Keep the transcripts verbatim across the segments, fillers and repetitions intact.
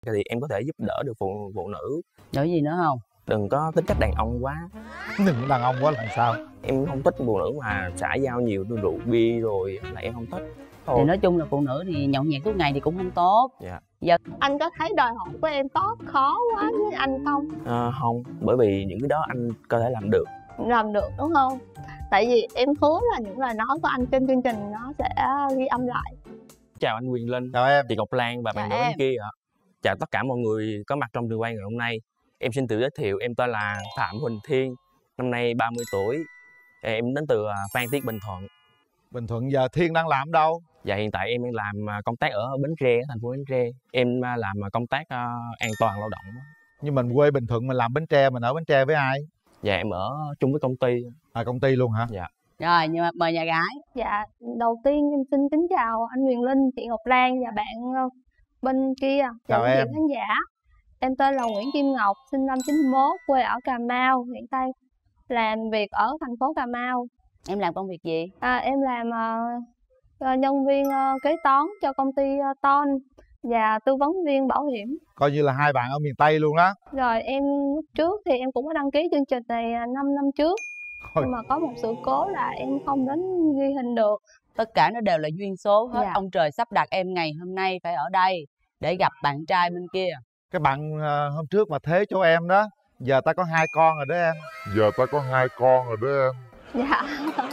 thì em có thể giúp đỡ được phụ phụ nữ. Rồi gì nữa không? Đừng có tính cách đàn ông quá. Đừng có đàn ông quá làm sao? Em không thích phụ nữ mà xả giao nhiều rượu bia rồi là em không thích. Thôi. Thì nói chung là phụ nữ thì nhậu nhẹt suốt ngày thì cũng không tốt. Dạ. Giờ anh có thấy đòi hỏi của em có khó quá với anh không? À, không, bởi vì những cái đó anh có thể làm được. Làm được đúng không? Tại vì em hứa là những lời nói của anh trên chương trình nó sẽ ghi âm lại. Chào anh Quyền Linh, chào em, chị Ngọc Lan và bạn nữ bên kia ạ. Chào tất cả mọi người có mặt trong trường quay ngày hôm nay. Em xin tự giới thiệu, em tên là Phạm Huỳnh Thiên, năm nay ba mươi tuổi. Em đến từ Phan Thiết, Bình Thuận. Bình Thuận giờ Thiên đang làm đâu? Dạ hiện tại em đang làm công tác ở Bến Tre, thành phố Bến Tre. Em làm công tác an toàn lao động. Nhưng mình quê Bình Thuận mình làm Bến Tre, mình ở Bến Tre với ai? Dạ em ở chung với công ty. À công ty luôn hả? Dạ. rồi nhưng mà mời nhà gái. Dạ, đầu tiên em xin kính chào anh Quyền Linh, chị Ngọc Lan và bạn bên kia. Chào em. em. Khán giả. Em tên là Nguyễn Kim Ngọc, sinh năm chín mốt, quê ở Cà Mau, hiện tại làm việc ở thành phố Cà Mau. Em làm công việc gì? À, em làm uh, nhân viên uh, kế toán cho công ty uh, Ton và tư vấn viên bảo hiểm. Coi như là hai bạn ở miền Tây luôn đó. Rồi em lúc trước thì em cũng có đăng ký chương trình này năm năm trước. Thôi. Nhưng mà có một sự cố là em không đến ghi hình được. Tất cả nó đều là duyên số hết. Dạ. Ông trời sắp đặt em ngày hôm nay phải ở đây để gặp bạn trai bên kia. Cái bạn uh, hôm trước mà thế chỗ em đó, giờ ta có hai con rồi đó em. Giờ ta có hai con rồi đó em. Dạ.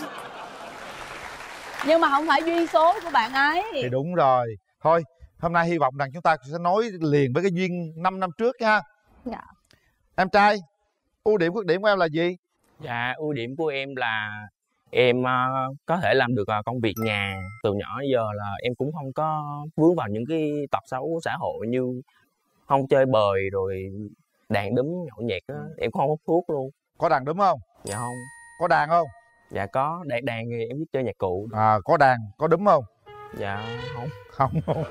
Nhưng mà không phải duyên số của bạn ấy. Thì đúng rồi. Thôi hôm nay hy vọng rằng chúng ta sẽ nói liền với cái duyên năm năm trước nha. Dạ. Em trai, ưu điểm khuyết điểm của em là gì? Dạ ưu điểm của em là em uh, có thể làm được uh, công việc nhà. Từ nhỏ giờ là em cũng không có vướng vào những cái tật xấu của xã hội như không chơi bời rồi đàn đúm nhậu nhẹt á. Em cũng không hút thuốc luôn. Có đàn đúng không? Dạ không. Có đàn không? Dạ có, đàn đàn thì em biết chơi nhạc cụ. À có đàn, có đúng không? Dạ không. Không không.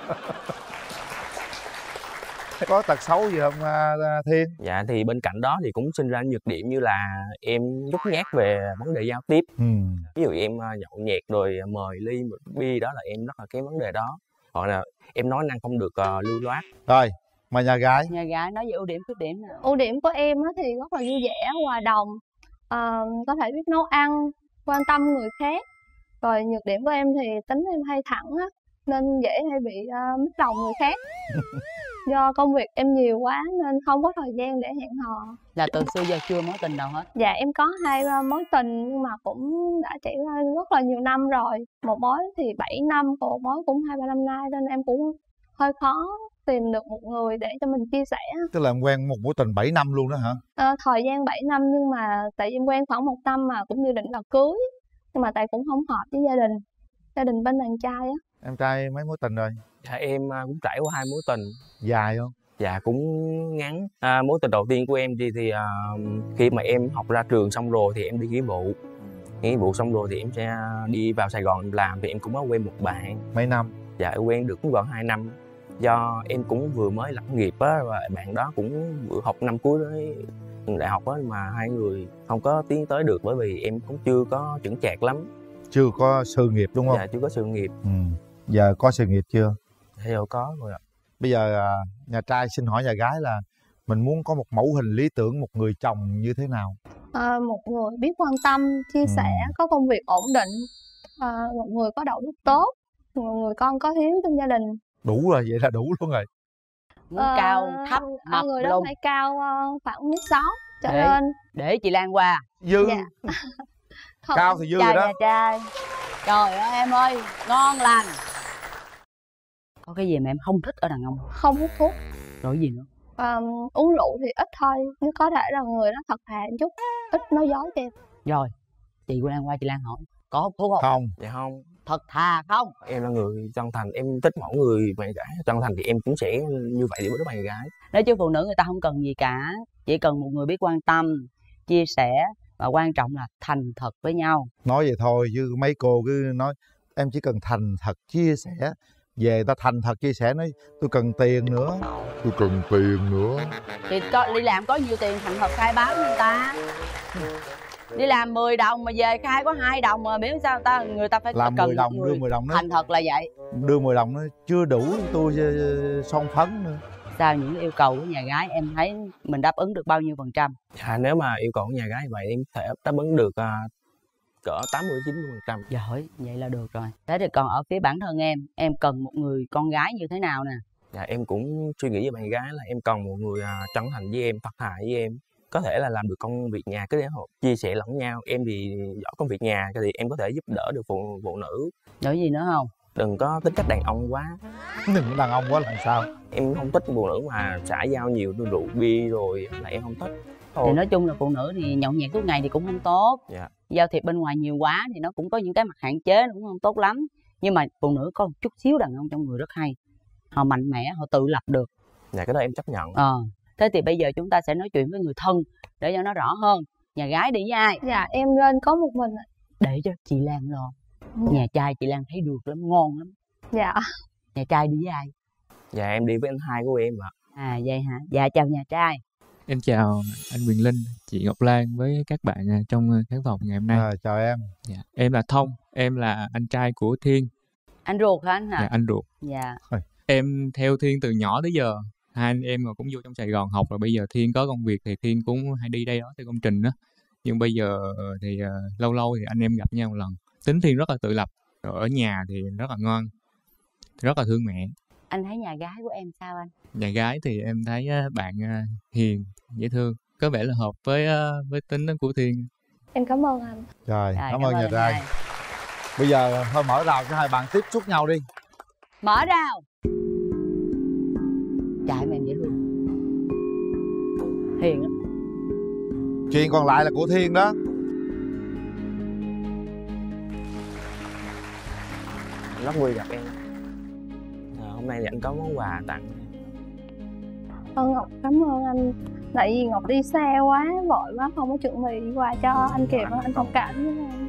Có tật xấu gì không uh, Thiên? Dạ thì bên cạnh đó thì cũng sinh ra nhược điểm như là em nhút nhát về vấn đề giao tiếp. Ừ. Ví dụ em nhậu nhẹt rồi mời ly bia đó là em rất là cái vấn đề đó. Hoặc là em nói năng không được uh, lưu loát. Rồi, mời nhà gái. Nhà gái nói về ưu điểm khuyết điểm nào. Ưu điểm của em thì rất là vui vẻ, hòa đồng, uh, có thể biết nấu ăn, quan tâm người khác. Rồi nhược điểm của em thì tính em hay thẳng á, nên dễ hay bị uh, mất lòng người khác. Do công việc em nhiều quá nên không có thời gian để hẹn hò. Là từ xưa giờ chưa mối tình nào hết? Dạ em có hai mối tình nhưng mà cũng đã trải qua rất là nhiều năm rồi. Một mối thì bảy năm, còn một mối cũng hai ba năm nay, nên em cũng hơi khó tìm được một người để cho mình chia sẻ. Tức là em quen một mối tình bảy năm luôn đó hả? À, thời gian bảy năm nhưng mà tại vì em quen khoảng một năm mà cũng như định là cưới. Nhưng mà tại cũng không hợp với gia đình, gia đình bên đàn trai á. Em trai mấy mối tình rồi? Dạ em cũng trải qua hai mối tình. Dài không? Dạ cũng ngắn. À, mối tình đầu tiên của em thì, thì uh, khi mà em học ra trường xong rồi thì em đi nghĩa vụ. Nghĩa vụ xong rồi thì em sẽ đi vào Sài Gòn làm. Thì em cũng có quen một bạn. Mấy năm? Dạ em quen được cũng gần hai năm. Do em cũng vừa mới lập nghiệp á, và bạn đó cũng vừa học năm cuối đấy đại học á, mà hai người không có tiến tới được bởi vì em cũng chưa có chững chạc lắm. Chưa có sự nghiệp đúng không? Dạ chưa có sự nghiệp. Ừ. Giờ có sự nghiệp chưa? Dạ giờ có rồi ạ. Bây giờ nhà trai xin hỏi nhà gái là mình muốn có một mẫu hình lý tưởng một người chồng như thế nào? À, một người biết quan tâm, chia sẻ, ừ. có công việc ổn định, à, một người có đạo đức tốt, một người con có hiếu trong gia đình. Đủ rồi, vậy là đủ luôn rồi. Muốn à, cao, thấp, mập, người đó lùn. phải cao uh, khoảng mét sáu trở để, lên. Để chị Lan qua. Dư. Dạ. Cao thì dư rồi đó. Trai. Trời ơi em ơi, ngon lành. Có cái gì mà em không thích ở đàn ông? Không hút thuốc. Rồi gì nữa? À, uống rượu thì ít thôi, nhưng có thể là người đó thật thà một chút, ít nói dối cho em. Rồi, chị của Lan qua, chị Lan hỏi có hút thuốc không? Không. Dạ không. Thật thà không? Em là người chân thành, em thích mẫu người bạn gái chân thành thì em cũng sẽ như vậy với đứa bạn gái. Nói chứ phụ nữ người ta không cần gì cả, chỉ cần một người biết quan tâm, chia sẻ và quan trọng là thành thật với nhau. Nói vậy thôi chứ mấy cô cứ nói em chỉ cần thành thật chia sẻ, về ta thành thật chia sẻ nói tôi cần tiền nữa, tôi cần tiền nữa. Thì có, đi làm có nhiều tiền thành thật khai báo người ta. Đi làm mười đồng mà về khai có hai đồng mà biết sao ta, người ta phải làm cần mười đồng đưa mười đồng đó. Thành thật là vậy. Đưa mười đồng nó chưa đủ tôi son phấn nữa. Sao những yêu cầu của nhà gái em thấy mình đáp ứng được bao nhiêu phần trăm? Dạ, nếu mà yêu cầu của nhà gái vậy em có thể đáp ứng được uh, cỡ tám mươi chín mươi phần trăm. Giỏi, vậy là được rồi. Thế thì còn ở phía bản thân em, em cần một người con gái như thế nào nè? Dạ, em cũng suy nghĩ với bạn gái là em cần một người uh, chân thành với em, thật thà với em, có thể là làm được công việc nhà, cái để chia sẻ lẫn nhau. Em thì giỏi công việc nhà thì em có thể giúp đỡ được phụ phụ nữ. Giỏi gì nữa không? Đừng có tính cách đàn ông quá. Đừng có đàn ông quá làm sao? Em không thích phụ nữ mà xã giao nhiều, rượu bia rồi là em không thích. Thôi. Thì nói chung là phụ nữ thì nhậu nhẹt suốt ngày thì cũng không tốt. Dạ. Giao thiệp bên ngoài nhiều quá thì nó cũng có những cái mặt hạn chế, nó cũng không tốt lắm. Nhưng mà phụ nữ có một chút xíu đàn ông trong người rất hay. Họ mạnh mẽ, họ tự lập được. Dạ, cái đó em chấp nhận. Ờ. Thế thì bây giờ chúng ta sẽ nói chuyện với người thân để cho nó rõ hơn. Nhà gái đi với ai? Dạ em lên có một mình ạ. Để cho chị Lan lo. Nhà trai chị Lan thấy được lắm, ngon lắm. Dạ. Nhà trai đi với ai? Dạ, em đi với anh hai của em ạ. À vậy hả? Dạ chào nhà trai. Em chào anh Quyền Linh, chị Ngọc Lan với các bạn trong khán phòng ngày hôm nay. À, chào em. Dạ. Em là Thông, em là anh trai của Thiên. Anh ruột hả anh hả? Dạ, anh ruột. Dạ. Em theo Thiên từ nhỏ tới giờ. Hai anh em cũng vô trong Sài Gòn học, rồi bây giờ Thiên có công việc thì Thiên cũng hay đi đây đó theo công trình đó. Nhưng bây giờ thì uh, lâu lâu thì anh em gặp nhau một lần. Tính Thiên rất là tự lập, rồi ở nhà thì rất là ngon, rất là thương mẹ. Anh thấy nhà gái của em sao anh? Nhà gái thì em thấy bạn hiền, dễ thương, có vẻ là hợp với với tính của Thiên. Em cảm ơn anh. Rồi, Rồi, cảm, cảm ơn nhà trai. trai. Bây giờ thôi mở rào cho hai bạn tiếp xúc nhau đi. Mở rào. Chạy mà em dễ thương, hiền lắm. Chuyện còn lại là của Thiên đó. Rất vui gặp em. À, hôm nay thì anh có món quà tặng. Ơn Ngọc cảm ơn anh. Tại vì Ngọc đi xa quá, vội quá không có chuẩn bị quà cho ừ, anh kịp, anh thông cảm với em.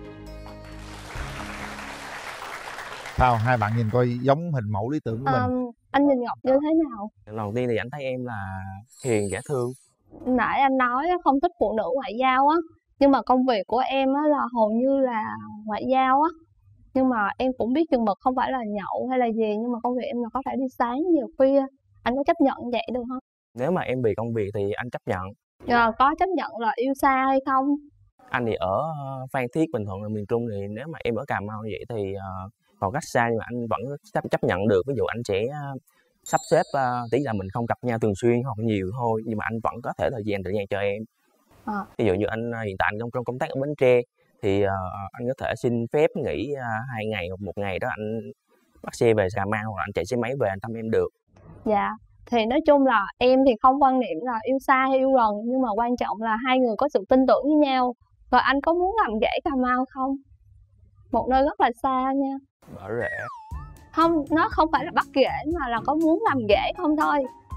Sao hai bạn nhìn coi giống hình mẫu lý tưởng của mình? À, anh nhìn Ngọc như thế nào? Lần đầu tiên thì anh thấy em là hiền, dễ thương. Nãy anh nói không thích phụ nữ ngoại giao á, nhưng mà công việc của em á là hầu như là ngoại giao á. Nhưng mà em cũng biết chừng mực, không phải là nhậu hay là gì, nhưng mà công việc em là có thể đi sáng nhiều khuya. Anh có chấp nhận vậy được không? Nếu mà em vì công việc thì anh chấp nhận. À, có chấp nhận là yêu xa hay không? Anh thì ở Phan Thiết, Bình Thuận, ở miền Trung, thì nếu mà em ở Cà Mau như vậy thì uh, còn cách xa nhưng mà anh vẫn chấp, chấp nhận được. Ví dụ anh sẽ uh, sắp xếp, uh, tí là mình không gặp nhau thường xuyên hoặc nhiều thôi, nhưng mà anh vẫn có thể thời gian tự nhiên cho em. À. Ví dụ như anh uh, hiện tại trong, trong công tác ở Bến Tre thì uh, anh có thể xin phép nghỉ uh, hai ngày hoặc một ngày đó, anh bắt xe về Cà Mau hoặc anh chạy xe máy về anh thăm em được. Dạ, thì nói chung là em thì không quan niệm là yêu xa hay yêu gần, nhưng mà quan trọng là hai người có sự tin tưởng với nhau. Và anh có muốn làm rể Cà Mau không? Một nơi rất là xa nha. Ở rể? Không, nó không phải là bắt rể mà là có muốn làm rể không thôi.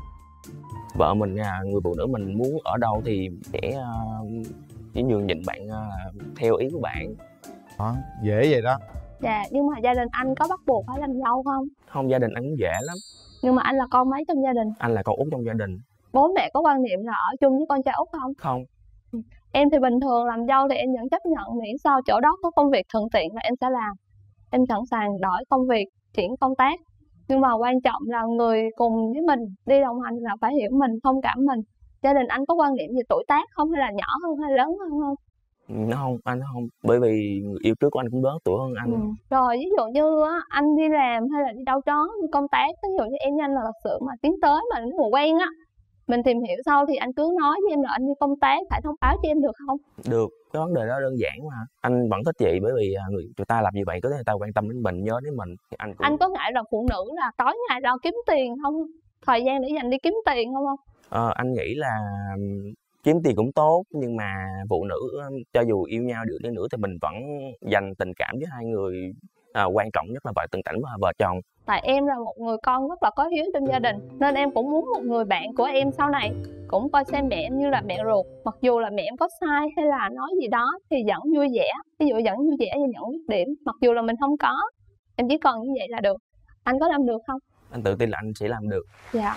Vợ mình, người phụ nữ mình muốn ở đâu thì sẽ uh, chỉ nhường nhịn bạn uh, theo ý của bạn. Đó, dễ vậy đó. Dạ, nhưng mà gia đình anh có bắt buộc phải làm dâu không? Không, gia đình anh cũng dễ lắm. Nhưng mà anh là con mấy trong gia đình? Anh là con út trong gia đình. Bố mẹ có quan niệm là ở chung với con trai út không? Không. Em thì bình thường làm dâu thì em vẫn chấp nhận, miễn sao chỗ đó có công việc thuận tiện là em sẽ làm. Em sẵn sàng đổi công việc, chuyển công tác. Nhưng mà quan trọng là người cùng với mình đi đồng hành là phải hiểu mình, thông cảm mình. Gia đình anh có quan niệm về tuổi tác không, hay là nhỏ hơn hay lớn hơn không? Nó không, anh không. Bởi vì người yêu trước của anh cũng lớn tuổi hơn anh. Ừ. Rồi ví dụ như á, anh đi làm hay là đi đâu đó đi công tác, ví dụ như em với anh là thật sự mà tiến tới mà nếu mà quen á, mình tìm hiểu sau thì anh cứ nói với em là anh đi công tác, phải thông báo cho em được không? Được, cái vấn đề đó đơn giản mà. Anh vẫn thích chị bởi vì người người ta làm như vậy có thể người ta quan tâm đến mình, nhớ đến mình thì anh cũng... Anh có ngại là phụ nữ là tối ngày lo kiếm tiền không? Thời gian để dành đi kiếm tiền không không? Ờ, anh nghĩ là kiếm tiền cũng tốt, nhưng mà phụ nữ cho dù yêu nhau được đi nữa thì mình vẫn dành tình cảm với hai người. À, quan trọng nhất là vợ tình cảnh và vợ chồng. Tại em là một người con rất là có hiếu trong gia đình, nên em cũng muốn một người bạn của em sau này cũng coi xem mẹ em như là mẹ ruột. Mặc dù là mẹ em có sai hay là nói gì đó thì vẫn vui vẻ, ví dụ vẫn vui vẻ và nhận khuyết điểm, mặc dù là mình không có. Em chỉ cần như vậy là được. Anh có làm được không? Anh tự tin là anh sẽ làm được. Dạ.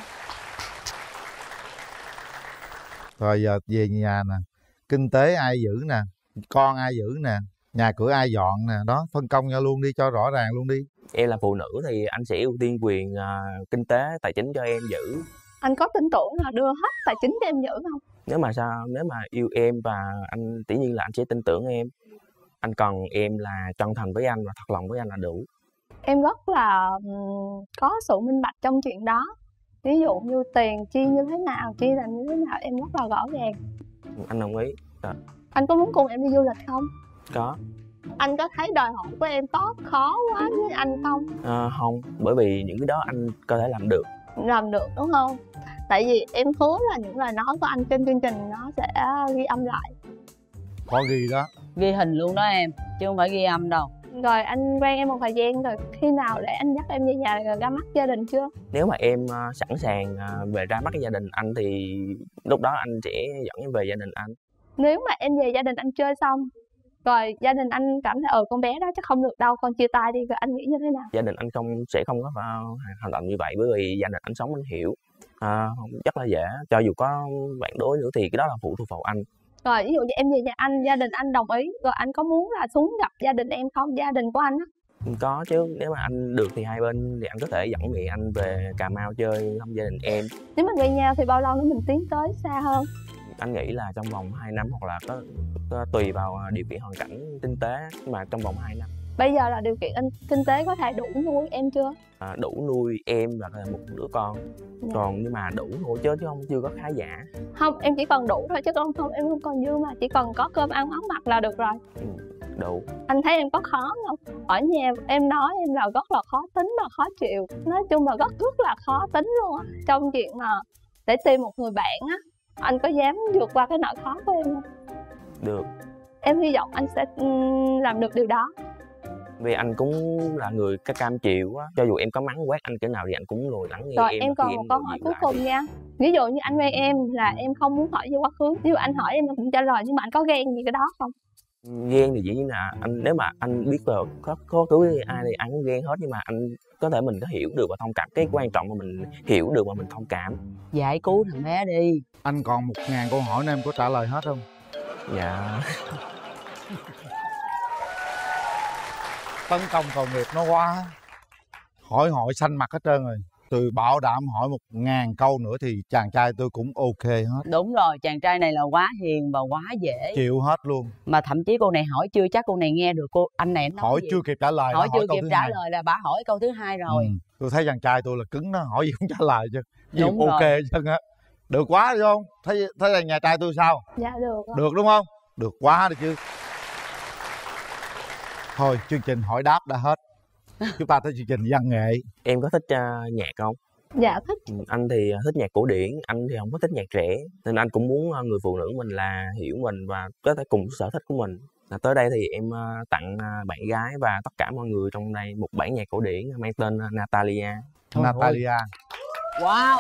Rồi giờ về nhà nè, kinh tế ai giữ nè, con ai giữ nè, nhà cửa ai dọn nè, đó phân công nhau luôn đi cho rõ ràng luôn đi. Em là phụ nữ thì anh sẽ ưu tiên quyền uh, kinh tế tài chính cho em giữ. Anh có tin tưởng là đưa hết tài chính cho em giữ không? Nếu mà sao nếu mà yêu em và anh dĩ nhiên là anh sẽ tin tưởng em. Anh cần em là chân thành với anh và thật lòng với anh là đủ. Em rất là um, có sự minh bạch trong chuyện đó. Ví dụ như tiền chi như thế nào, chi làm như thế nào, em rất là rõ ràng. Anh đồng ý. Rồi. Anh có muốn cùng em đi du lịch không? Có. Anh có thấy đòi hỏi của em có khó quá với anh không? À, không, bởi vì những cái đó anh có thể làm được. Làm được đúng không? Tại vì em hứa là những lời nói của anh trên chương trình nó sẽ ghi âm lại. Có ghi đó. Ghi hình luôn đó em, chứ không phải ghi âm đâu. Rồi anh quen em một thời gian rồi, khi nào để anh dắt em về nhà rồi ra mắt gia đình chưa? Nếu mà em uh, sẵn sàng uh, về ra mắt cái gia đình anh thì lúc đó anh sẽ dẫn em về gia đình anh. Nếu mà em về gia đình anh chơi xong rồi gia đình anh cảm thấy ờ con bé đó chắc không được đâu, con chia tay đi, rồi anh nghĩ như thế nào? Gia đình anh không sẽ không có hành động như vậy, bởi vì gia đình anh sống anh hiểu. À, rất là dễ, cho dù có bạn đối nữa thì cái đó là phụ thuộc vào anh. Rồi ví dụ như em về nhà anh, gia đình anh đồng ý, rồi anh có muốn là xuống gặp gia đình em không, gia đình của anh á? Có chứ, nếu mà anh được thì hai bên thì anh có thể dẫn mẹ anh về Cà Mau chơi thăm gia đình em. Nếu mà quen nhau thì bao lâu nữa mình tiến tới xa hơn? Anh nghĩ là trong vòng hai năm, hoặc là có, có tùy vào điều kiện hoàn cảnh kinh tế, nhưng mà trong vòng hai năm. Bây giờ là điều kiện anh kinh tế có thể đủ nuôi em chưa? À, đủ nuôi em và một đứa con. Dạ. Còn nhưng mà đủ thôi chứ chứ không chưa có khá giả. Không, em chỉ cần đủ thôi chứ không không em không còn dư mà, chỉ cần có cơm ăn áo mặc là được rồi. Ừ, đủ. Anh thấy em có khó không? Ở nhà em nói em là rất là khó tính và khó chịu, nói chung là rất rất là khó tính luôn á. Trong chuyện mà để tìm một người bạn á, anh có dám vượt qua cái nỗi khó của em không? Được. Em hy vọng anh sẽ um, làm được điều đó. Vì anh cũng là người cái cam chịu á, cho dù em có mắng quát anh cỡ nào thì anh cũng ngồi lắng nghe Rồi em. em còn một câu hỏi cuối cùng nha. Ví dụ như anh quen em là em không muốn hỏi về quá khứ, ví dụ anh hỏi em cũng trả lời, nhưng mà anh có ghen gì cái đó không? Ghen thì dĩ nhiên là anh, nếu mà anh biết là có có cứu ai thì anh cũng ghen hết, nhưng mà anh có thể mình có hiểu được và thông cảm. Cái quan trọng là mình hiểu được và mình thông cảm. Giải cứu thằng bé đi. Anh còn một ngàn câu hỏi nữa, em có trả lời hết không? Dạ. Tấn công cầu nghiệp nó quá, hỏi hỏi xanh mặt hết trơn rồi. Tôi bảo đảm hỏi một ngàn câu nữa thì chàng trai tôi cũng ok hết. Đúng rồi, chàng trai này là quá hiền và quá dễ. Chịu hết luôn. Mà thậm chí cô này hỏi chưa chắc cô này nghe được cô anh này nói Hỏi gì. chưa kịp trả lời. Hỏi chưa hỏi kịp trả hai. lời là bà hỏi câu thứ hai rồi. Ừ. Tôi thấy chàng trai tôi là cứng đó, hỏi gì cũng trả lời chứ. Gì Đúng ok rồi. chứ á. Được quá đúng không? Thấy thấy là nhà trai tôi sao? Dạ được. Được đúng không? Được quá được chứ. Thôi chương trình hỏi đáp đã hết. Chúng ta tới chương trình văn nghệ. Em có thích uh, nhạc không? Dạ thích. Ừ, anh thì thích nhạc cổ điển, anh thì không có thích nhạc trẻ, nên anh cũng muốn uh, người phụ nữ mình là hiểu mình và có thể cùng sở thích của mình. Là tới đây thì em uh, tặng uh, bạn gái và tất cả mọi người trong đây một bản nhạc cổ điển mang tên uh, Natalia. Thôi Natalia. Wow.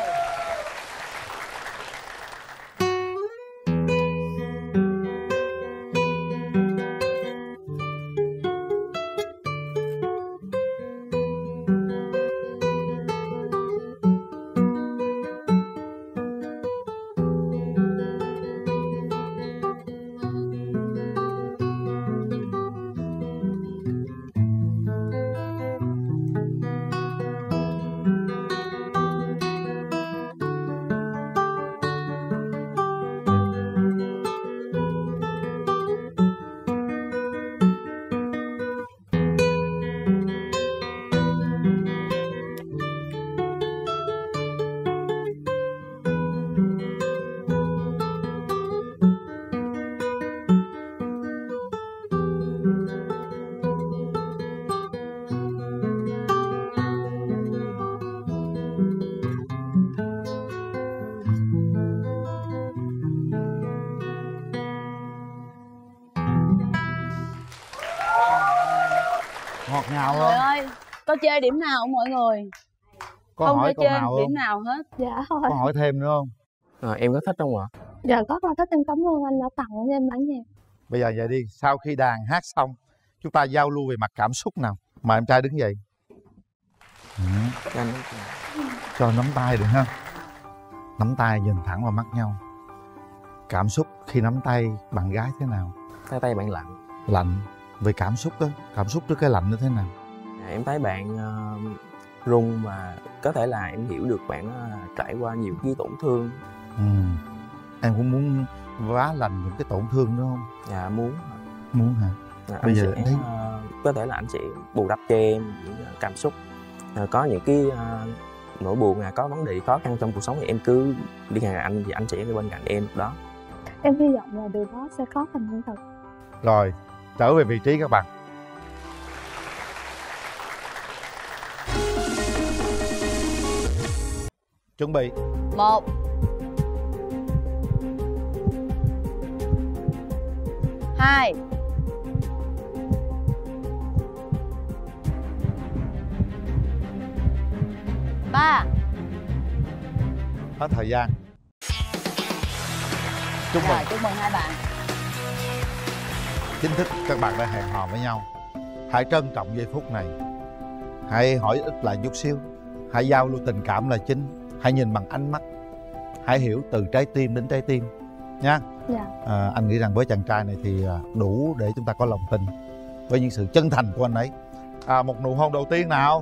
Ngọt ngào Trời không? ơi, có chê điểm nào không mọi người? Có Không hỏi có câu chê nào điểm không? nào hết. Dạ thôi. Có hỏi thêm nữa không? À, em có thích không ạ? Dạ rất là thích, em cảm ơn anh đã tặng cho em bản nhạc. Bây giờ vậy đi, sau khi đàn hát xong chúng ta giao lưu về mặt cảm xúc nào. Mời em trai đứng dậy. Ừ. Anh... Cho nắm tay được ha. Nắm tay nhìn thẳng vào mắt nhau. Cảm xúc khi nắm tay bạn gái thế nào? Tay tay bạn lạnh. Lạnh. Về cảm xúc đó, cảm xúc trước cái lạnh nó thế nào? À, em thấy bạn uh, run, mà có thể là em hiểu được bạn đó trải qua nhiều cái tổn thương. Ừ. Em cũng muốn vá lành những cái tổn thương đó không? Dạ muốn. Muốn hả? Dạ, Bây anh giờ sẽ, thấy uh, có thể là anh sẽ bù đắp cho em những uh, cảm xúc. Uh, có những cái uh, nỗi buồn, là có vấn đề khó khăn trong cuộc sống thì em cứ đi gặp anh, thì anh sẽ bên cạnh em đó. Em hy vọng là điều đó sẽ có thành hiện thực. rồi, trở về vị trí các bạn. Chuẩn bị. Một, hai, ba. Hết thời gian. Chúc mừng. Rồi, chúc mừng hai bạn. Chính thức các bạn đã hẹn hò với nhau. Hãy trân trọng giây phút này. Hãy hỏi ít lại chút xíu. Hãy giao lưu tình cảm là chính. Hãy nhìn bằng ánh mắt. Hãy hiểu từ trái tim đến trái tim nha. Dạ. à, Anh nghĩ rằng với chàng trai này thì đủ để chúng ta có lòng tin với những sự chân thành của anh ấy. à, Một nụ hôn đầu tiên nào.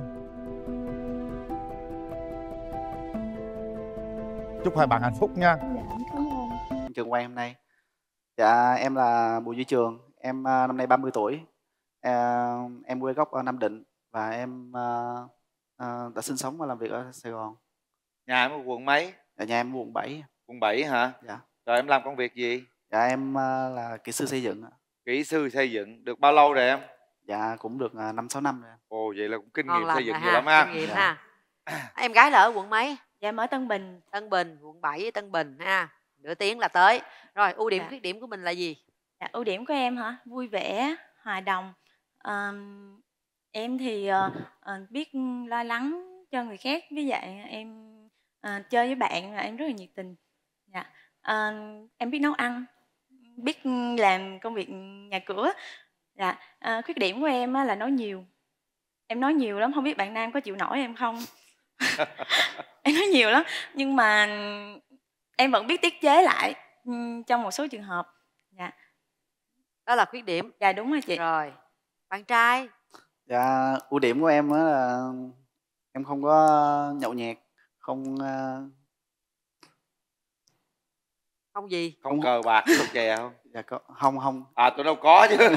Chúc hai bạn hạnh phúc nha. Dạ, em cảm ơn. Trường quay hôm nay. Dạ em là Bùi Duy Trường, em à, năm nay ba mươi tuổi. à, Em quê gốc ở Nam Định và em à, à, đã sinh sống và làm việc ở Sài Gòn. Nhà em ở quận mấy? Dạ, nhà em quận bảy. Quận bảy hả? Dạ. Rồi em làm công việc gì? Dạ em à, là kỹ sư xây dựng. Kỹ sư xây dựng. Được bao lâu rồi em? Dạ cũng được à, năm sáu năm rồi. Ồ vậy là cũng kinh Ngon nghiệm lành xây dựng rồi nhiều ha, lắm ha. kinh nghiệm Dạ. ha. Em gái là ở quận mấy? Dạ em ở Tân Bình. Tân Bình, quận bảy với Tân Bình ha. Nửa tiếng là tới. Rồi ưu điểm Dạ. khuyết điểm của mình là gì? Dạ, ưu điểm của em hả? Vui vẻ, hòa đồng. Ờm, em thì ờ, ờ, biết lo lắng cho người khác. Với vậy em ờ, chơi với bạn là em rất là nhiệt tình. Dạ. Ờ, em biết nấu ăn, biết làm công việc nhà cửa. Dạ. Ờ, khuyết điểm của em á là nói nhiều. Em nói nhiều lắm, không biết bạn nam có chịu nổi em không? Em nói nhiều lắm, nhưng mà em vẫn biết tiết chế lại ừm, trong một số trường hợp. Dạ. Đó là khuyết điểm. Dạ đúng rồi chị. Rồi. Bạn trai? Dạ ưu điểm của em á là em không có nhậu nhẹt, không à, Không gì? Không cờ bạc, không chè không? dạ có không không À tôi đâu có chứ.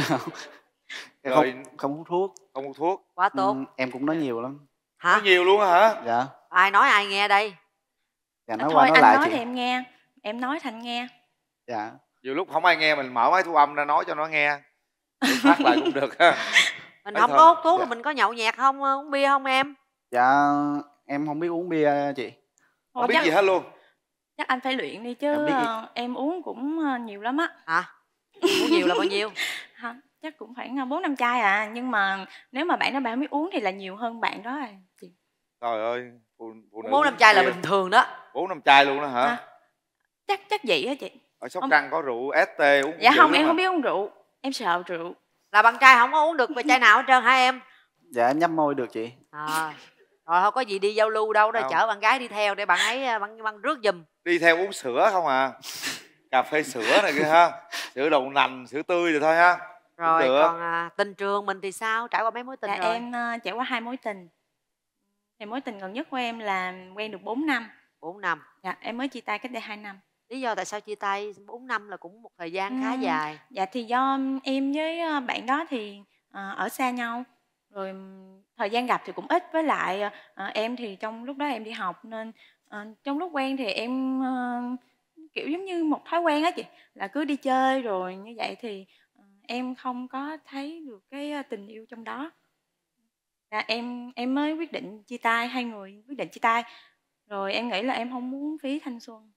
em Rồi không không hút thuốc. không hút thuốc. Quá tốt. Ừ, em cũng nói nhiều lắm. Hả? Có nhiều luôn hả? Dạ. Ai nói ai nghe đây? Dạ À, nói thôi qua nói anh lại nói chị. thì em nghe, em nói thành nghe. Dạ. Nhiều lúc không ai nghe mình mở máy thu âm ra nói cho nó nghe. Để phát lại cũng được ha. Mình Nói không thôi. có hút thuốc Dạ. mà mình có nhậu nhẹt không? Uống bia không em? Dạ em không biết uống bia chị. Không Ủa, biết chắc, gì hết luôn. chắc anh phải luyện đi chứ Em biết gì? ờ, em uống cũng ờ, nhiều lắm á. Hả? Uống nhiều là bao nhiêu? Hả? Chắc cũng khoảng ờ, bốn năm chai à, nhưng mà nếu mà bạn đó bạn biết uống thì là nhiều hơn bạn đó rồi chị. Trời ơi. Phụ, phụ nữ Bốn năm chai là bia. bình thường đó. Bốn năm chai luôn đó hả? À, chắc chắc vậy á chị. Ở Sóc Không. Trăng có rượu ét tê uống cũng Dạ dữ không, lắm em à. không biết uống rượu, em sợ rượu. Là bạn trai không có uống được về chai nào hết trơn hả em? Dạ em nhấp môi được chị. À. Rồi thôi có gì đi giao lưu đâu đó, Không. chở bạn gái đi theo để bạn ấy bạn, bạn rước giùm. Đi theo uống sữa không à. Cà phê sữa này kia ha. Sữa đậu nành, sữa tươi rồi thôi ha. Rồi được. còn à, tình trường mình thì sao? Trải qua mấy mối tình Dạ rồi? em ờ, trải qua hai mối tình. Thì mối tình gần nhất của em là quen được bốn năm. Bốn năm. Dạ em mới chia tay cách đây hai năm. Lý do tại sao chia tay? Bốn năm là cũng một thời gian khá Ừm, dài. Dạ thì do em với ờ, bạn đó thì ờ, ở xa nhau. Rồi ừm, thời gian gặp thì cũng ít, với lại ờ, em thì trong lúc đó em đi học nên ờ, trong lúc quen thì em ờ, kiểu giống như một thói quen á chị, là cứ đi chơi rồi như vậy thì ờ, em không có thấy được cái ờ, tình yêu trong đó. Dạ, em em mới quyết định chia tay, hai người quyết định chia tay. Rồi em nghĩ là em không muốn phí thanh xuân.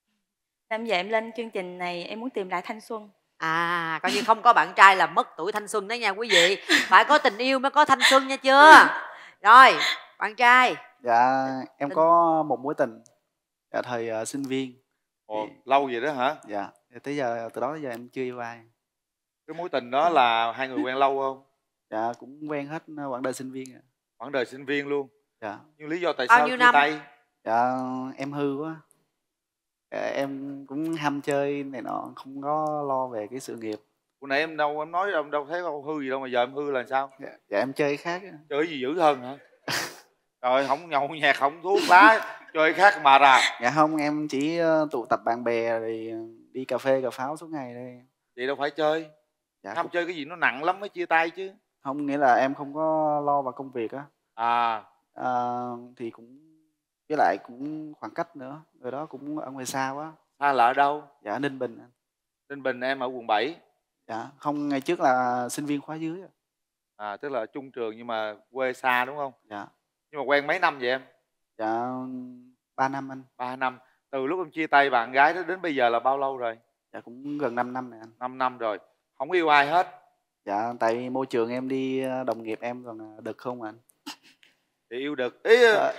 Nên vậy em lên chương trình này em muốn tìm lại thanh xuân. À, coi như không có bạn trai là mất tuổi thanh xuân đó nha quý vị. Phải có tình yêu mới có thanh xuân nha chưa? Rồi, bạn trai. Dạ em Tình- có một mối tình. Dạ thời ờ, sinh viên. Ồ, lâu vậy đó hả? Dạ tới giờ từ đó tới giờ em chưa yêu ai. Cái mối tình đó là hai người quen lâu không? Dạ cũng quen hết quãng đời sinh viên. ạ. Quãng đời sinh viên luôn. Dạ. Nhưng lý do tại Bao sao nhiêu chia năm? tay? Dạ em hư quá. Dạ, em cũng ham chơi này nọ, không có lo về cái sự nghiệp. Hồi nãy em đâu em nói đâu, đâu thấy đâu hư gì đâu mà giờ em hư là sao? Dạ, dạ em chơi khác. Chơi gì dữ hơn hả? Rồi không nhậu nhẹt, không thuốc lá, chơi khác mà ra. Dạ không, em chỉ ờ, tụ tập bạn bè rồi đi cà phê cà pháo suốt ngày đây. Vậy đâu phải chơi. Dạ Không cũng... chơi cái gì nó nặng lắm mới chia tay chứ. Không, nghĩa là em không có lo vào công việc á. À. à thì cũng với lại cũng khoảng cách nữa, người đó cũng ở ngoài xa quá. Xa là ở đâu? Dạ Ninh Bình. Ninh Bình, em ở quận bảy. Dạ không, ngày trước là sinh viên khóa dưới. À, tức là chung trường nhưng mà quê xa đúng không? Dạ. Nhưng mà quen mấy năm vậy em? Dạ ba năm anh. Ba năm. Từ lúc em chia tay bạn gái đó đến bây giờ là bao lâu rồi? Dạ cũng gần năm năm này anh. Năm năm rồi. Không yêu ai hết? Dạ tại vì môi trường em đi đồng nghiệp em còn đực không anh. Thì yêu đực ý. À.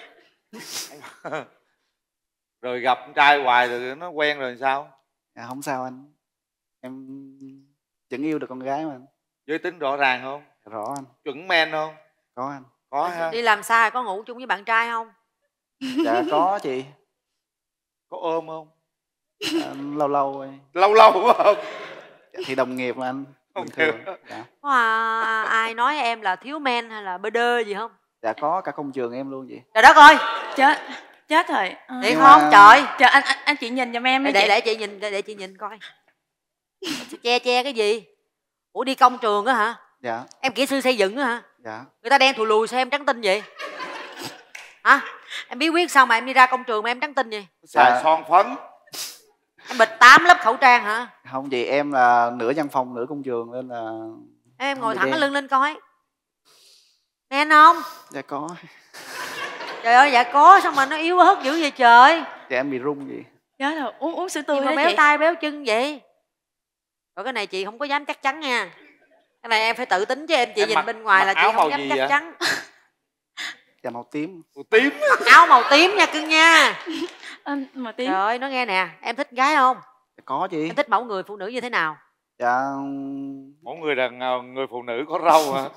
Rồi gặp con trai hoài rồi nó quen rồi sao? Dạ không sao anh, em vẫn yêu được con gái mà anh. Giới tính rõ ràng không? Rõ anh. Chuẩn men không? Có anh. Có ha. Đi làm xa có ngủ chung với bạn trai không? Dạ có chị. Có ôm không? À, lâu lâu thôi. Lâu lâu không? Dạ, thì đồng nghiệp mà anh. Bình thường. Dạ. Có à, ai nói em là thiếu men hay là bơ đơ gì không? Dạ có, cả công trường em luôn chị. Trời đất ơi. Chết. Chết rồi. À. Thiệt không? Mà... Trời. Trời anh, anh anh chị nhìn giùm em đi. Để, chị. để chị nhìn, để, để chị nhìn coi. Che che cái gì? Ủa đi công trường á hả? Dạ. Em kỹ sư xây dựng á hả? Dạ. Người ta đen thù lùi sao em trắng tinh vậy? Hả? Em bí quyết sao mà em đi ra công trường mà em trắng tinh vậy? Xài dạ. son phấn. Em bịt tám lớp khẩu trang hả? Không chị, em là nửa văn phòng nửa công trường nên là... Em ngồi thẳng cái lưng lên coi. Nghe không? Dạ có. Trời ơi dạ có, sao mà nó yếu hớt dữ vậy trời? Dạ em bị run vậy. Chết rồi, uống uống sữa tươi mà đó béo chị. tay béo chân vậy? Rồi cái này chị không có dám chắc chắn nha. Cái này em phải tự tính chứ em chị em nhìn mặc, bên ngoài là chị không dám chắc vậy? Chắn. Dạ màu tím. Màu tím. Mặc áo màu tím nha cưng nha. À, màu tím. Trời ơi nói nghe nè, em thích gái không? Dạ, có chị. Em thích mẫu người phụ nữ như thế nào? Dạ mẫu người đàn người phụ nữ có râu hả?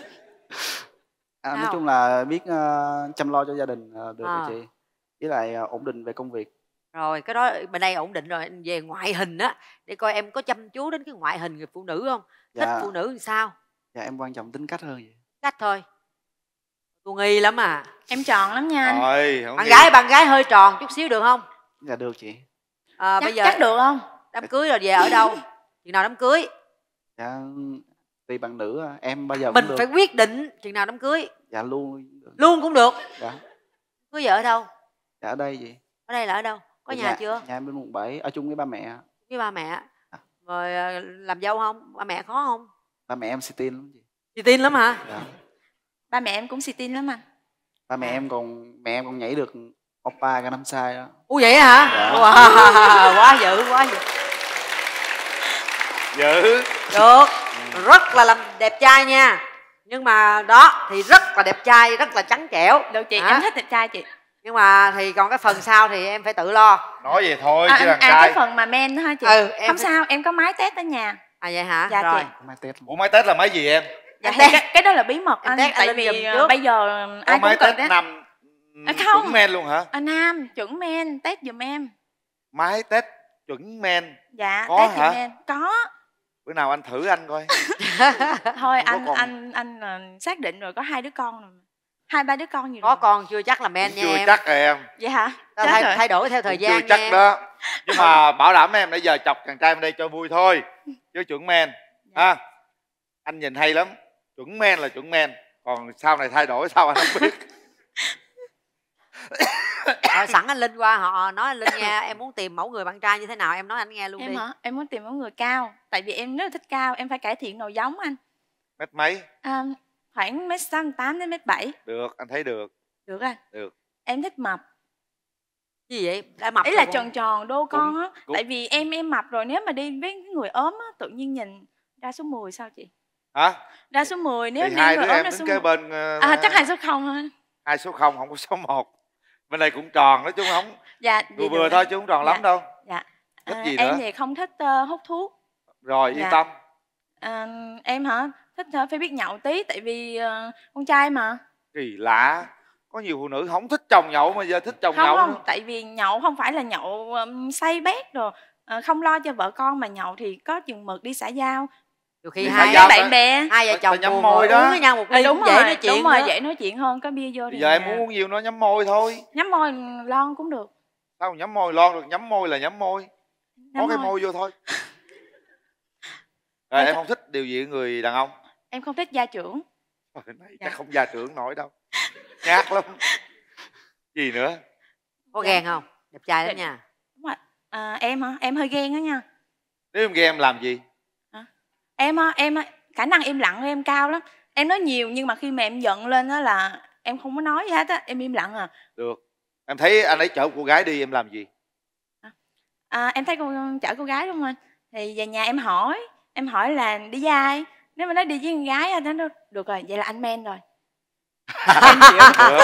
À, nói chung là biết uh, chăm lo cho gia đình uh, được à. Rồi chị. Với lại uh, ổn định về công việc. Rồi cái đó bên đây ổn định rồi. Về ngoại hình á, để coi em có chăm chú đến cái ngoại hình người phụ nữ không? Thích dạ. Phụ nữ làm sao? Dạ em quan trọng tính cách hơn vậy. Cách thôi. Tôi nghi lắm à. Em tròn lắm nha anh. Rồi, bạn gái bạn gái hơi tròn chút xíu được không? Dạ được chị. À, chắc, bây giờ chắc được không? Đám cưới rồi về ở đâu? Chừng nào đám cưới? Dạ tùy bạn nữ em bao giờ mình cũng phải được. Quyết định chừng nào đám cưới. Dạ luôn được. Luôn cũng được. Dạ. Cưới vợ ở đâu? Dạ ở đây chị. Ở đây là ở đâu? Có nhà, nhà chưa? Nhà em bên quận bảy, ở chung với ba mẹ. Với ba mẹ. À. Rồi làm dâu không? Ba mẹ khó không? Ba mẹ em xì tin lắm chị. Xì tin lắm hả? Dạ. Ba mẹ em cũng xì tin lắm anh. Ba mẹ em còn mẹ em còn nhảy được oppa cả năm sai đó. Ủa vậy hả? Dạ. Wow, quá dữ quá dữ. Dữ. Được. Rất là làm đẹp trai nha. Nhưng mà đó thì rất là đẹp trai, rất là trắng trẻo. Được chị, à. Em thích đẹp trai chị. Nhưng mà thì còn cái phần sau thì em phải tự lo. Nói vậy thôi à, chứ đàn à, trai. cái phần mà men đó hả chị? Ừ, em không phải... sao, em có máy test ở nhà. À vậy hả? Dạ rồi. chị. Máy test. Ủa máy test là máy gì em? Dạ, thì cái, cái đó là bí mật anh. Test tại anh vì trước. bây giờ có ai cũng cần test nằm à, không. chuẩn men luôn hả? À, nam chuẩn men test giùm em. Máy test chuẩn men. Dạ có test hả? giùm em. Có. Bữa nào anh thử anh coi. Thôi anh con... anh anh anh xác định rồi, có hai đứa con rồi. Hai ba đứa con gì có rồi. con chưa chắc là men nha chưa em. Chưa chắc rồi em. Vậy hả? Thay, thay đổi theo thời cũng gian chưa chắc nha đó. Nhưng mà bảo đảm em nãy giờ chọc chàng trai bên đây cho vui thôi. Chứ chuẩn men ha. À, anh nhìn hay lắm. Chuẩn men là chuẩn men. Còn sau này thay đổi sao anh không biết. Rồi, sẵn anh Linh qua họ nói anh Linh nha, em muốn tìm mẫu người bạn trai như thế nào em nói anh nghe luôn em đi. Hả? Em muốn tìm mẫu người cao. Tại vì em rất là thích cao, em phải cải thiện nồi giống anh. Mét mấy? À, khoảng mét sáu tám đến mét bảy. Được, anh thấy được. Được anh. Được. Em thích mập. Gì vậy? Đã mập ý là tròn tròn đô con á. Cũng... Tại vì em em mập rồi, nếu mà đi với người ốm á, tự nhiên nhìn ra số mười sao chị? Hả? Ra số mười nếu thì hai người đứa ốm em ra đứng số kế mười. bên uh... À chắc hai số không thôi. Hai số không, không có số một. Bên này cũng tròn đó chứ không. Dạ. Vừa vừa thôi chứ không tròn dạ. lắm đâu. Dạ. Thích à, gì em nữa? thì không thích uh, hút thuốc. Rồi yên dạ. tâm. À, em hả? Thích uh, phải biết nhậu tí, tại vì uh, con trai mà. Kỳ lạ. Có nhiều phụ nữ không thích chồng nhậu mà giờ thích chồng không, nhậu không. nữa. Tại vì nhậu không phải là nhậu um, say bét rồi uh, không lo cho vợ con, mà nhậu thì có chừng mực đi xã giao. Nhiều khi Thì hai sao? bạn bè. hai vợ Ta chồng nhắm buồn môi ngồi đó. uống với nhau một À, ly đúng cũng dễ rồi, nói chuyện đúng rồi, nữa. dễ nói chuyện hơn, có bia vô thì Bây giờ em à, muốn uống nhiều nó nhắm môi thôi. nhắm môi lon cũng được. Sao mà nhắm môi lon được, nhắm môi là nhắm môi. Nhắm Có cái môi. môi vô thôi. Rồi Em em có- không thích điều gì ở người đàn ông? Em không thích gia trưởng. Trời này Dạ. chắc không gia trưởng nổi đâu. Nhát lắm. Gì nữa? Có Dạ. ghen không? Đẹp trai lắm Dạ. nha. Đúng rồi. À, em hả? Em hơi ghen đó nha. Nếu em ghen em làm gì? Em á, em á, khả năng im lặng của em cao lắm. Em nói nhiều nhưng mà khi mà em giận lên đó là em không có nói gì hết á, em im lặng à. Được. Em thấy anh ấy chở cô gái đi em làm gì? À, em thấy cô chở cô gái đúng không anh? Thì về nhà em hỏi, em hỏi là đi với ai? Nếu mà nó đi với con gái á, nó nói được rồi, vậy là anh men rồi. Em chịu. Được.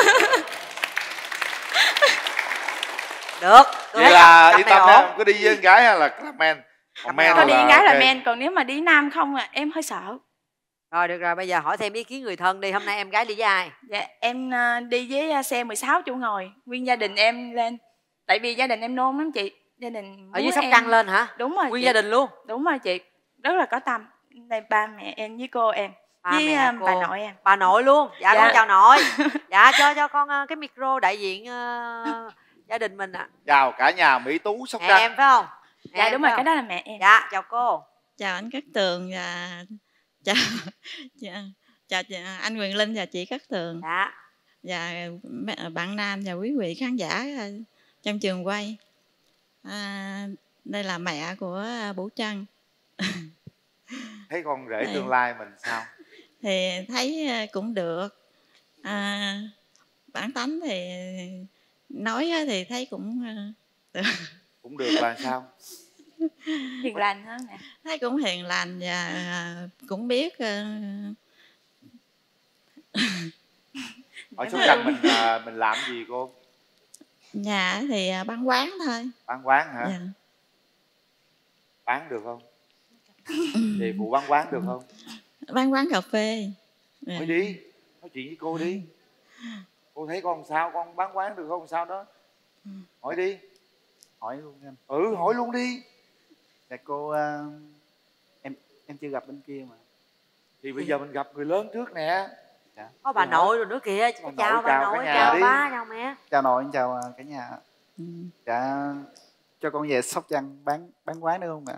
Được. Tôi Vậy thấy là cặp- yên cặp tâm này nha, ổn. có đi với con gái hay là club man? Còn men này Có là đi con gái là ok. men, còn nếu mà đi nam không à, em hơi sợ. Rồi được rồi, bây giờ hỏi thêm ý kiến người thân đi. Hôm nay em gái đi với ai? Dạ, em à, đi với à, xe mười sáu chỗ ngồi, nguyên gia đình em lên. Tại vì gia đình em nôn lắm chị. Gia đình Ở dưới muốn Sóc em- Trăng lên hả? Đúng rồi Nguyên chị. gia đình luôn? Đúng rồi chị. Rất là có tâm. Đây ba mẹ em với cô em. Ba với mẹ, à, cô. bà nội em. Bà nội luôn. Dạ, Dạ. con chào nội. Dạ, cho cho con ờ, cái micro đại diện ờ, gia đình mình ạ. Chào cả nhà Mỹ Tú Sóc Mẹ Trăng. em phải không? Mẹ Dạ em đúng phải rồi, cái không? đó là mẹ em. Dạ, chào cô. Chào anh Cát Tường và chào chào, chào chị- anh Quyền Linh và chị Cát Tường. Dạ. Và mẹ- bạn Nam và quý vị khán giả ờ, trong trường quay. À, đây là mẹ của Bủ Trân. Thấy con rể Đây. tương lai mình sao? Thì thấy ờ, cũng được. À, bản tánh thì nói á thì thấy cũng ờ, được. Cũng được là sao? Hiền lành hơn nè. Thấy cũng hiền lành và à, cũng biết ờ, Ở Sóc Trăng mình à, mình làm gì cô? nhà thì à, bán quán thôi. Bán quán hả? Dạ. Bán được không? Về phụ bán quán được không? Bán quán cà phê. Dạ. Hỏi đi, nói chuyện với cô đi. Cô thấy con sao, con bán quán được không sao đó? Hỏi đi. Hỏi luôn em. Ừ, hỏi luôn đi. Dạ cô ờ, em em chưa gặp bên kia mà. Thì bây giờ mình gặp người lớn trước nè. Dạ. Có bà Dạ. nội rồi nữa kìa. Bà Chào nội, bà chào nội, cả nhà chào đi. ba, chào mẹ. Chào nội, chào ờ, cả nhà. Ừ. Dạ cho con về Sóc Trăng bán bán quán được không ạ?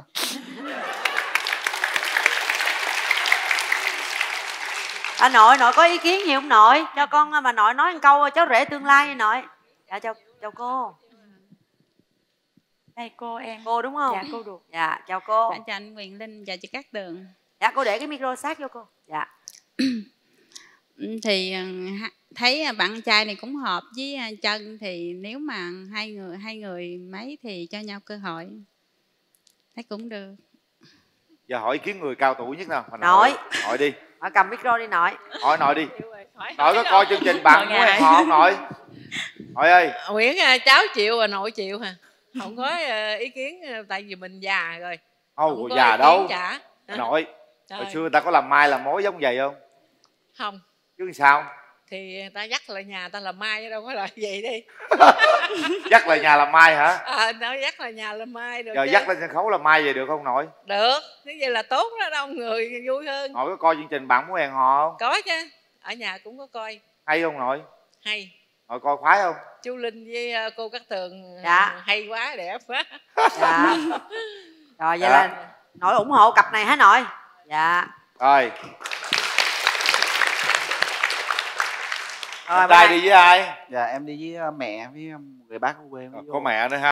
À, nội, nội có ý kiến gì không nội? Cho con bà nội nói một câu cháu rể tương lai đi nội. Dạ chào chào cô. Đây cô em. Cô đúng không? Dạ cô được. Dạ chào cô. Dạ, chào anh Quyền Linh và chị Cát Tường. Dạ cô để cái micro sát vô cô. Dạ. Thì ờ, ha- thấy bạn trai này cũng hợp với ờ, Trân, thì nếu mà hai người hai người mấy thì cho nhau cơ hội. Thấy cũng được. Giờ hỏi ý kiến người cao tuổi nhất nào. Mà Nội. Hỏi đi. Nội cầm micro đi nội. Hỏi nội đi. Nội có coi chương trình bạn muốn hẹn hò không nội? Nội ơi. Nguyễn à, cháu chịu và nội chịu hả? Không có à, ý kiến à, tại vì mình già rồi. Không, Không oh, có già ý kiến đâu. chả. Nội. Trời. Hồi xưa người ta có làm mai làm mối giống vậy không? Không. Chứ sao? Thì ta dắt lại nhà ta làm mai đâu có là vậy đi. Dắt lại nhà làm mai hả? À, nó dắt lại nhà làm mai được Giờ chứ. dắt lên sân khấu làm mai về được không nội? Được. Như vậy là tốt đó, đông người vui hơn. Nội có coi chương trình bạn muốn hẹn hò không? Có chứ. Ở nhà cũng có coi. Hay không nội? Hay. Nội coi khoái không? Chú Linh với à, cô Cát Tường Dạ. hay quá, đẹp quá. Dạ. Rồi vậy Dạ. là nội ủng hộ cặp này hả nội? Dạ. Rồi. Rồi, Trai đi với ai? Dạ em đi với ờ, mẹ với ờ, người bác của quê em. Có mẹ nữa ha.